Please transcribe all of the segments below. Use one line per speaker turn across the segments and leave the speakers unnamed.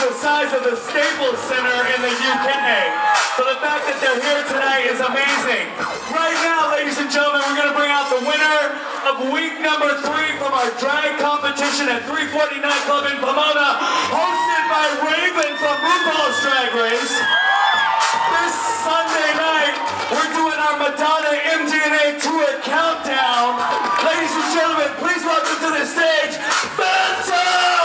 the size of the Staples Center in the UK. So the fact that they're here tonight is amazing. Right now, ladies and gentlemen, we're going to bring out the winner of week number 3 from our drag competition at 340 Nightclub in Pomona, hosted by Raven from RuPaul's Drag Race. This Sunday night, we're doing our Madonna MDNA Tour Countdown. Ladies and gentlemen, please welcome to the stage, Phantom!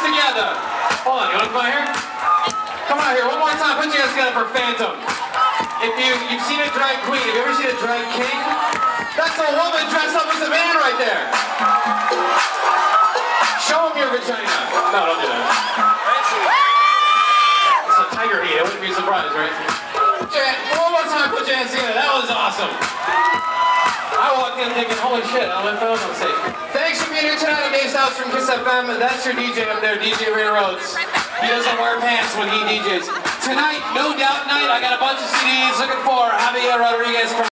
Hold on, you wanna come out here? Come out here, one more time, put your hands together for Phantom. if you've seen a drag queen, have you ever seen a drag king? That's a woman dressed up as a man right there. Show him your vagina. No, don't do that. It's a tiger heat. I wouldn't be surprised, right? One more time, put your hands together. That was awesome. I walked in thinking, holy shit, I'm on film on stage. Thanks for being here tonight on Dave's House from Kiss FM. That's your DJ up there, DJ Ray Rhodes. He doesn't wear pants when he DJs. Tonight, No Doubt Night. I got a bunch of CDs looking for Javier Rodriguez from